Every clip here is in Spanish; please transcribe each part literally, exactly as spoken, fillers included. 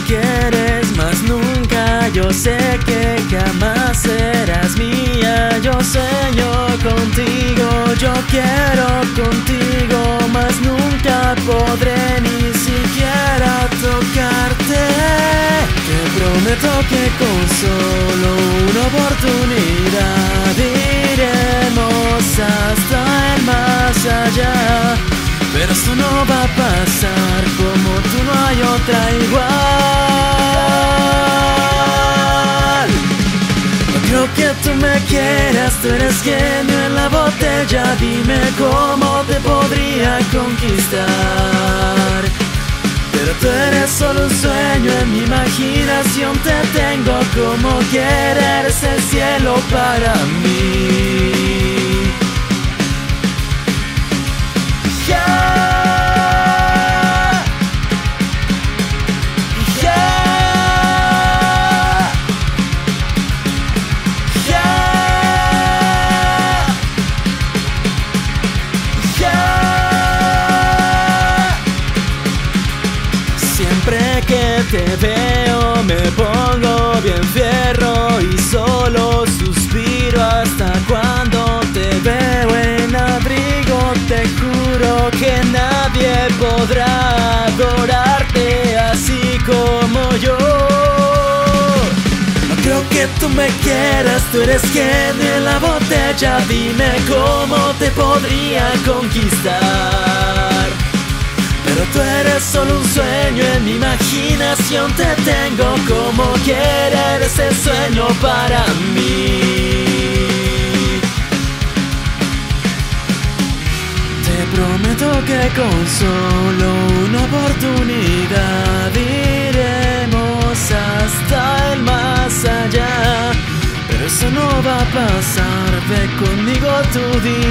quieres más nunca. Yo sé que jamás serás mía. Yo sueño contigo, yo quiero contigo, mas nunca podré ni siquiera tocarte. Te prometo que con solo una oportunidad iremos hasta el más allá. Pero esto no va a pasar, como tú no hay otra igual. No creo que tú me quieras, tú eres genio en la botella. Dime cómo te podría conquistar. Pero tú eres solo un sueño, en mi imaginación te tengo. Como querer es el cielo para mí. Siempre que te veo me pongo bien fierro y solo suspiro hasta cuando te veo en abrigo. Te juro que nadie podrá adorarte así como yo. No creo que tú me quieras, tú eres genio en la botella. Dime cómo te podría conquistar. Pero tú eres solo un sueño, en mi imaginación te tengo. Como querer ese sueño para mí. Te prometo que con solo una oportunidad iremos hasta el más allá. Pero eso no va a pasar, ve conmigo, tú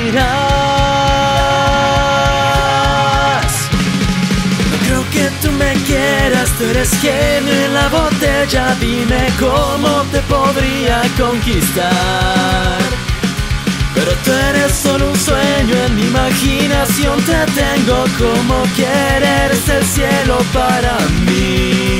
dirás. Creo que tú me quieras, tú eres genio en la botella. Dime cómo te podría conquistar. Pero tú eres solo un sueño, en mi imaginación te tengo. Como querer es el cielo para mí.